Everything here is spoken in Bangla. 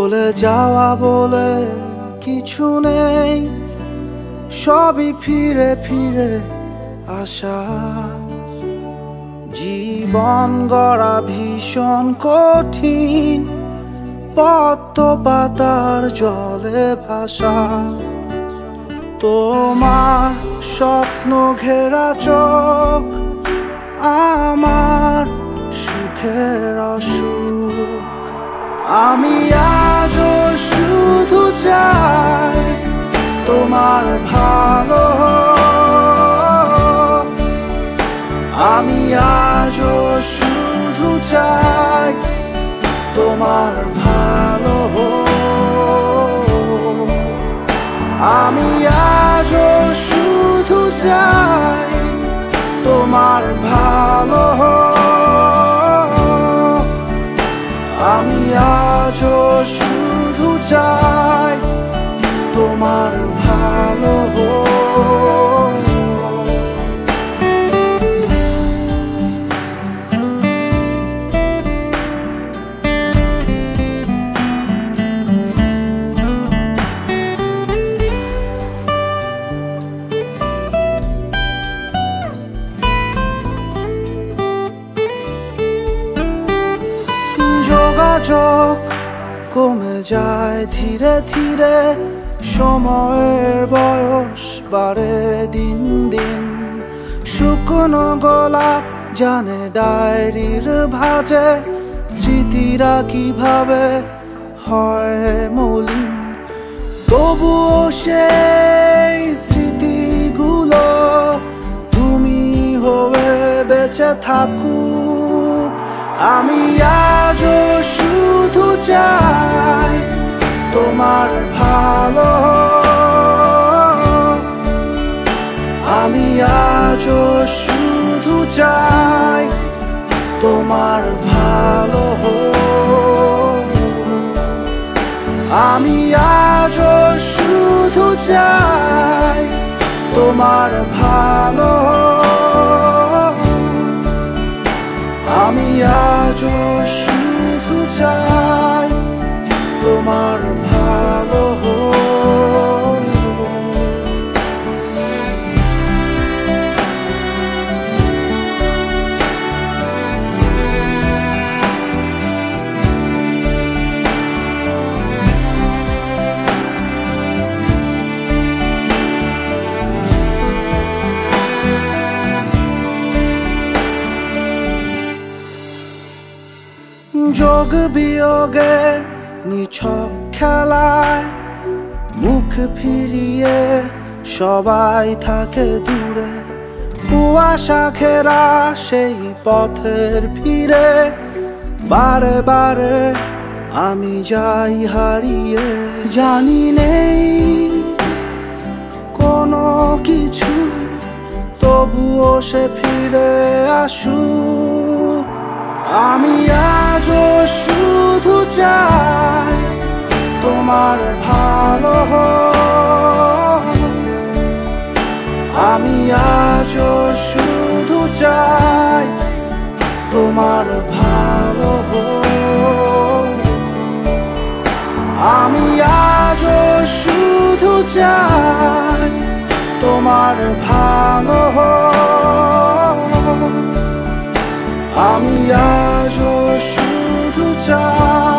চলে যাওয়া বলে কিছু নেই, সবই ফিরে ফিরে আসা। জীবন গড়া ভীষণ কঠিন, পদ্ম পাতার জলে ভাসা। তোমার স্বপ্ন ঘেরা চোখ আমার সুখের অসুখ। আমি আজও শুধু চাই তোমার ভালো, আমি আজও শুধু চাই তোমার ভালো। আমি আজও শুধু চাই তোমার ভালো, আমি আজও শুধু চাই তোমার ভালো। যোগাযোগ কমে যায় ধীরে ধীরে, সময়ের বয়স বাড়ে দিন দিন। শুকনো গোলাপ জানে ডায়েরির ভাঁজে, স্মৃতিরা কিভাবে হয় মলিন। তবুও সেই স্মৃতিগুলো তুমি হয়ে বেঁচে থাকুক। আমি আজও শুধু চাই তোমার ভালো, আমি আজও শুধু চাই তোমার ভালো। আমি আজও শুধু চাই তোমার ভালো, আমি আজও শুধু চাই তোমার ভালো। যোগ বিয়োগের নিছক খেলায় মুখ ফিরিয়ে সবাই থাকে দূরে। কুয়াশা ঘেরা সেই পথের ফিরে, বারে বারে আমি যাই হারিয়ে। জানি নেই কোনো কিছু, তবুও সে ফিরে আসুক। আমি আজও শুধু চাই তোমার ভালো, আমি আজও শুধু চাই তোমার ভালো। আমি আজও শুধু চাই তোমার ভালো, আমি আজও শুধু চাই